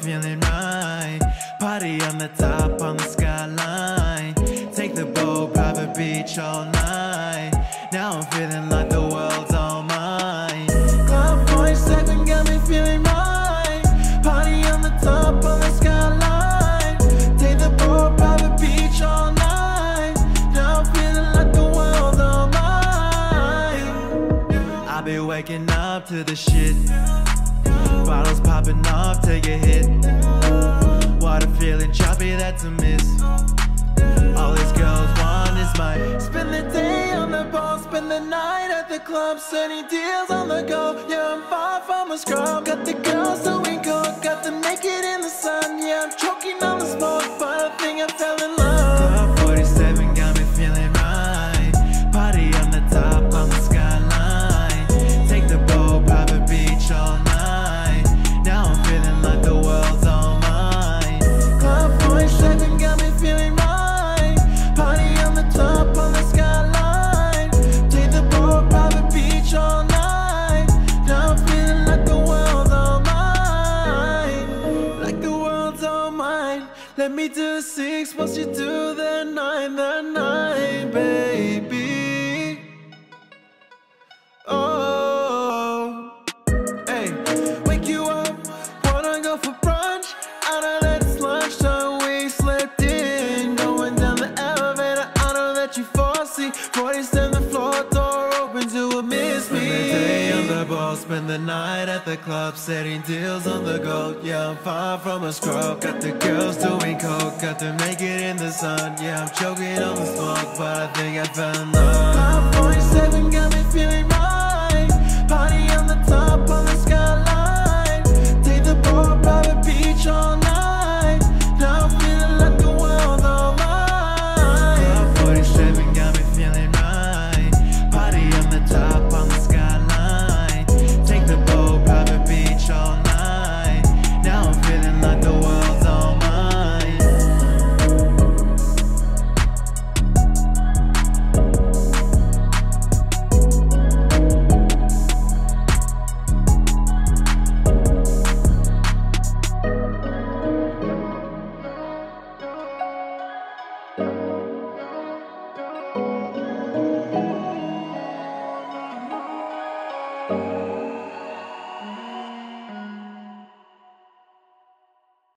feeling right. Party on the top, on the skyline. Take the boat, private beach all night. Now I'm feeling like the world's all mine. Club47 got me feeling right. Party on the top, on the skyline. Take the boat, private beach all night. Now I'm feeling like the world's all mine. I be waking up to the shit. Bottles popping off, take a hit. Water feeling choppy, that's a miss. All these girls want is my. Spend the day on the ball, spend the night at the club. Sunny deals on the go, yeah, I'm far from a scrub. Got the girls doing coke, got them naked in the sun. Yeah, I'm choking on the smoke, but I think I fell in love. Club47 got me feeling right. Party on the top, on the skyline. Take the boat, private beach all night. Now I'm feeling like the world's all mine. Club47 got me feeling right. Party on the top, on the skyline. Take the boat, private beach all night. Now I'm feeling like the world's all mine. Like the world's all mine. Let me do the 6, once you do the 9, baby. Oh, hey, wake you up, wanna go for brunch. I know that it's lunchtime, we slept in. Going down the elevator, I know that you foresee. 47 the floor, door open to a miss me. Spend the day on the ball, spend the night at the club. Setting deals on the go, yeah, I'm far from a scrub. Got the girls doing coke, got them naked in the sun. Yeah, I'm choking on the smoke, but I think I fell in love. Club47 got me feeling right. Party on the top, on